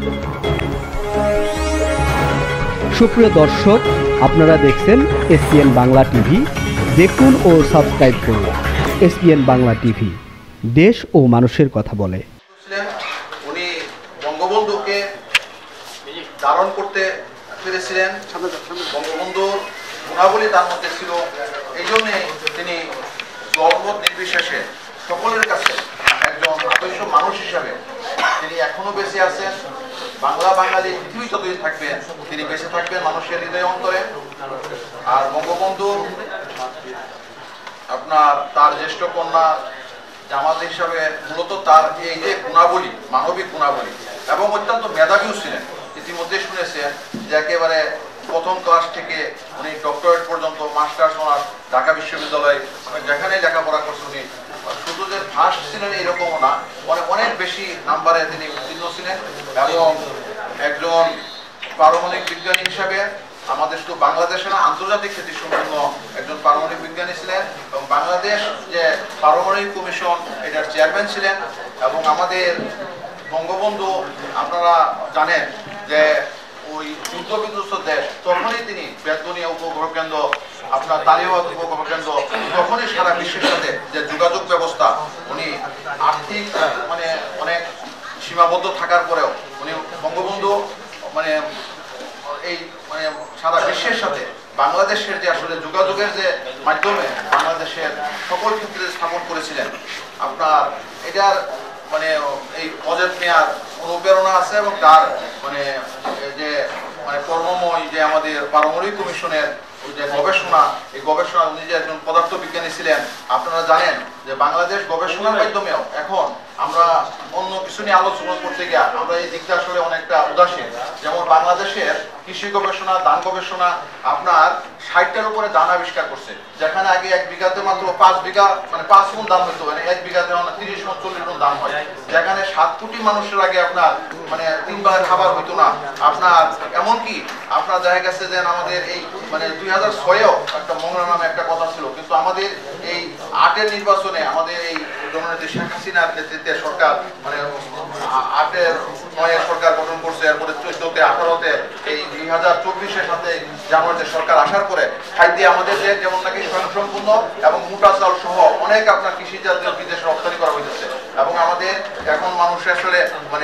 সুপ্রিয় দর্শক, আপনারা দেখছেন এসপিএন বাংলা টিভি। দেখুন ও সাবস্ক্রাইব করুন এসপিএন বাংলা টিভি, দেশ ও মানুষের কথা বলে। উনি বঙ্গবন্ধুকে ধারণ করতে পেরেছিলেন, বঙ্গবন্ধুর গুণাবলী তার মধ্যে ছিল। এই জন্যে তিনি দলমত নির্বিশেষে সকলের কাছে একজন আদর্শ মানুষ হিসাবে তিনি এখনো বেঁচে আছেন। বাঙালি পৃথিবী যতদিন থাকবেন তিনি বেঁচে থাকবেন মানুষের হৃদয় অন্তরে। আর বঙ্গবন্ধু তার জ্যেষ্ঠ কন্যা জামাত হিসাবে মূলত তার এই যে গুণাবলী, মানবিক গুণাবলী, এবং অত্যন্ত মেধাবীও ছিলেন। ইতিমধ্যে শুনেছেন যে একেবারে প্রথম ক্লাস থেকে উনি ডক্টরেট পর্যন্ত মাস্টার্স অনার্স ঢাকা বিশ্ববিদ্যালয়ে যেখানে লেখাপড়া করছেন উনি শুধু যে ফার্স্ট ছিলেন এরকমও না, অনেক বেশি নাম্বারে তিনি উত্তীর্ণ ছিলেন এবং একজন পারমাণবিক বিজ্ঞানী হিসাবে আমাদের শুধু বাংলাদেশে না আন্তর্জাতিক খ্যাতিসম্পন্ন একজন পারমাণবিক বিজ্ঞানী ছিলেন এবং বাংলাদেশ যে পারমাণবিক কমিশন এটার চেয়ারম্যান ছিলেন। এবং আমাদের বঙ্গবন্ধু আপনারা জানেন যে ওই যুদ্ধ বিধ্বস্ত দেশ তখনই তিনি বেতনিয়া উপগ্রহ কেন্দ্র, তালিবাবাদ উপগ্রহ কেন্দ্র, তখনই সারা বিশ্বের সাথে যে যোগাযোগ ব্যবস্থা উনি আর্থিক অনেক সীমাবদ্ধ থাকার পরেও উনি বঙ্গবন্ধু এই সারা বিশ্বের সাথে বাংলাদেশের যে আসলে যোগাযোগের যে মাধ্যমে বাংলাদেশের সকল ক্ষেত্রে স্থাপন করেছিলেন। এটার এই অজেদ মিয়ার অনুপ্রেরণা আছে এবং তার যে কর্মময় যে আমাদের পারমাণবিক কমিশনের যে গবেষণা, এই গবেষণা উনি যে একজন পদার্থ বিজ্ঞানী ছিলেন। আপনারা জানেন যে বাংলাদেশ গবেষণার মাধ্যমেও এখন আমরা অন্য কিছু নিয়ে আলোচনা করতে গিয়ে আমরা এই দিকটা আসলে অনেকটা উদাসীন। যেমন বাংলাদেশের কৃষি গবেষণা, ধান গবেষণা 60টার উপরে ধান আবিষ্কার করছে, যেখানে আগে 1 বিঘাতে মাত্র 5 বিঘা 5 মণ ধান হইতো, 1 বিঘাতে 30 মণ 40 মণ ধান হয়, যেখানে 7 কোটি মানুষের আগে 3 বেলা খাবার হইতো না। এমনকি দেখা গেছে যে আমাদের এই 2006-এও একটা মংলা নামে একটা কথা ছিল, কিন্তু আমাদের এই 8-এর নির্বাচনে আমাদের এই জননেত্রী শেখ হাসিনার নেতৃত্বে সরকার 8-এর 9-এর সরকার গঠন করছে। এরপরে 14-তে 18-তে এই 2024-এর সাথে জানুয়ারিতে সরকার আসার পরে খাদ্যে আমাদের দেশ যেমন নাকি স্বয়ংসম্পূর্ণ এবং মোটা চাল সহ অনেক কৃষিজাত বিদেশে রপ্তানি করা হয়েছে এবং আমাদের এখন মানুষ আসলে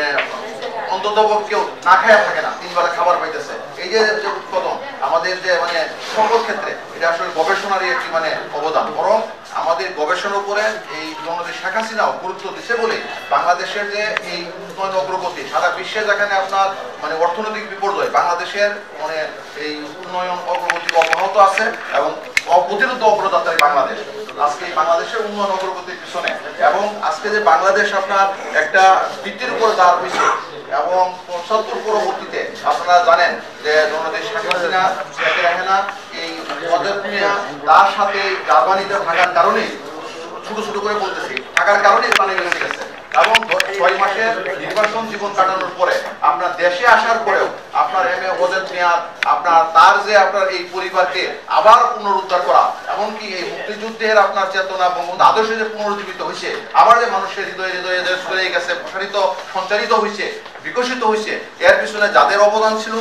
অন্তত কেউ না খায়া থাকে না, 3 বেলা খাবার পাইতেছে। এই যে উৎপাদন আমাদের যে সকল ক্ষেত্রে এটা আসলে গবেষণারই একটি অবদান। বরং আমাদের গবেষণার উপরে এই জননেত্রী শেখ হাসিনাও গুরুত্ব দিচ্ছে বলে বাংলাদেশের যে এই উন্নয়ন অগ্রগতি সারা বিশ্বে, যেখানে অর্থনৈতিক বিপর্যয়, বাংলাদেশের এই উন্নয়ন অগ্রগতি অব্যাহত আছে এবং অপ্রতিরোধ অগ্রযাত্রায় বাংলাদেশ আজকে বাংলাদেশের উন্নয়ন অগ্রগতির পিছনে। এবং আজকে যে বাংলাদেশ একটা ভিত্তির উপরে দাঁড় হয়েছে এবং 75 পরবর্তীতে আপনারা জানেন যে জননেত্রী শেখ হাসিনা রাখে না এই অজেদ মিয়া তার সাথে জার্মানিতে থাকার কারণে ছোট করে বলতেছি থাকার কারণে প্রাণে বেঁচে গেছে এবং 6 মাসের নির্বাসন জীবন কাটানোর পরে দেশে আসার পরেও অজেদ মিয়ার তার যে এই পরিবারকে আবার পুনরুদ্ধার করা, এমনকি এই মুক্তিযুদ্ধের চেতনা বঙ্গবন্ধু আদর্শে যে পুনরুজ্জীবিত হয়েছে, আবার যে মানুষের হৃদয়ে ছড়িয়ে গেছে, প্রসারিত সঞ্চারিত হয়েছে, বিকশিত হয়েছে, এর পিছনে যাদের অবদান ছিল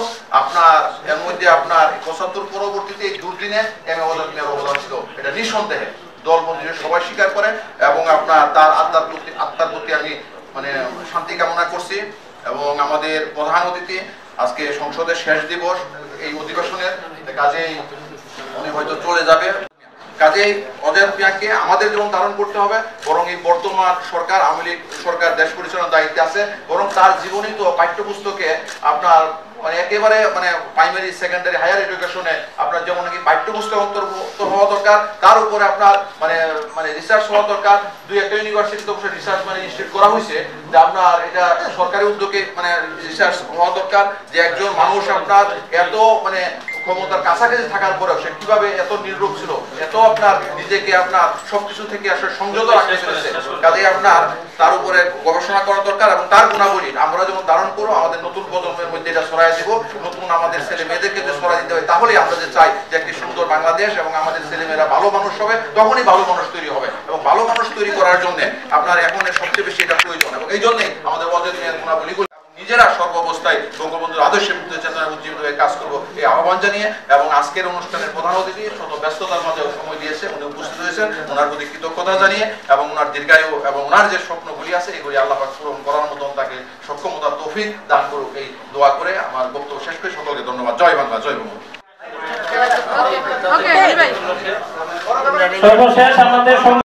এর মধ্যে 75 পরবর্তীতে এই দুর্দিনে অজেদ মিয়ার অবদান ছিল, এটা নিঃসন্দেহে দলবন্ধু সবাই স্বীকার করে। এবং তার আত্মার প্রতি আমি শান্তি কামনা করছি। এবং আমাদের প্রধান অতিথি আজকে সংসদের শেষ দিবস এই অধিবেশনের, কাজেই উনি হয়তো চলে যাবে। কাজেই অজেদ মিয়াকে আমাদের যেমন ধারণ করতে হবে, বরং এই বর্তমান সরকার, আওয়ামী লীগ সরকার দেশ পরিচালনার দায়িত্বে আছে, বরং তার জীবনী তো পাঠ্যপুস্তকে একেবারে প্রাইমারি, সেকেন্ডারি, হায়ার এডুকেশনে যেমন নাকি পাঠ্যপুস্তক অন্তর্ভুক্ত হওয়া দরকার, তার উপরে রিসার্চ হওয়া দরকার। 2-1টা ইউনিভার্সিটিতে অবশ্যই রিসার্চ ইনস্টিটিউট করা হয়েছে যে এটা সরকারি উদ্যোগে রিসার্চ হওয়া দরকার যে একজন মানুষ এত ক্ষমতার কাছাকাছি থাকার পরেও সে কিভাবে এত নির্লোভ ছিল, এত নিজেকে সবকিছু থেকে আসলে সংযত রাখতে পেরেছে। কাজেই তার উপরে গবেষণা করা দরকার এবং তার গুণাবলী আমরা যেমন ধারণ করবো, আমাদের নতুন প্রজন্মের মধ্যে এটা ছড়াই দিব, নতুন আমাদের ছেলে মেয়েদেরকে যে ছড়াই দিতে হয়, তাহলে আমরা যে চাই যে একটি সুন্দর বাংলাদেশ এবং আমাদের ছেলেমেয়েরা ভালো মানুষ হবে, তখনই ভালো মানুষ তৈরি হবে। এবং ভালো মানুষ তৈরি করার জন্য এখন সবচেয়ে বেশি এটা প্রয়োজন এবং এই জন্যই আমাদের অজেদ মিয়ার গুণাবলীগুলো নিজেরা সর্বাবস্থায় বঙ্গবন্ধুর আদর্শের ভিত্তিতে চেতনায় উজ্জীবিত হয়ে কাজ করবো এই আহ্বান জানিয়ে এবং আজকের অনুষ্ঠানের প্রধান অতিথি শত ব্যস্ততার মাঝে সময় দিয়েছে, উনি উপস্থিত হয়েছেন, ওনার প্রতি কৃতজ্ঞতা জানিয়ে এবং ওনার দীর্ঘায়ু এবং ওনার যে স্বপ্নগুলি আছে এগুলি আল্লাহ পাক পূরণ করার মতন তাকে সক্ষমতা তৌফিক দান করুক এই দোয়া করে আমার বক্তব্য শেষ করে সকলকে ধন্যবাদ। জয় বাংলা, জয় বঙ্গবন্ধু। সর্বশেষ আমাদের